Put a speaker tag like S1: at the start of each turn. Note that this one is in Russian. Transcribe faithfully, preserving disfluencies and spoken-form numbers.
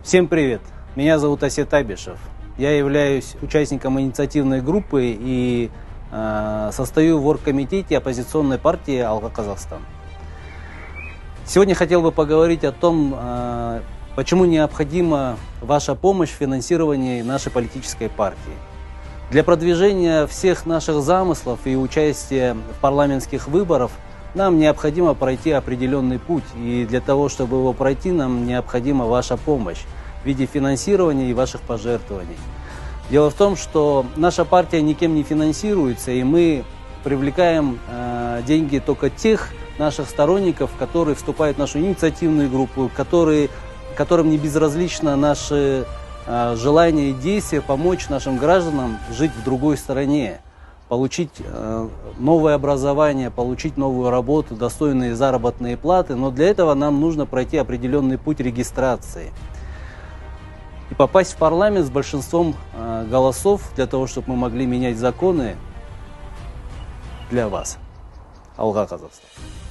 S1: Всем привет! Меня зовут Асет Абишев. Я являюсь участником инициативной группы и э, состою в оргкомитете оппозиционной партии «Алга Казахстан». Сегодня хотел бы поговорить о том, э, почему необходима ваша помощь в финансировании нашей политической партии. Для продвижения всех наших замыслов и участия в парламентских выборах нам необходимо пройти определенный путь, и для того, чтобы его пройти, нам необходима ваша помощь в виде финансирования и ваших пожертвований. Дело в том, что наша партия никем не финансируется, и мы привлекаем э, деньги только тех наших сторонников, которые вступают в нашу инициативную группу, которые, которым не безразлично наши э, желания и действия помочь нашим гражданам жить в другой стране, получить э, новое образование, получить новую работу, достойные заработные платы, но для этого нам нужно пройти определенный путь регистрации и попасть в парламент с большинством э, голосов для того, чтобы мы могли менять законы для вас. Алга Казахстан.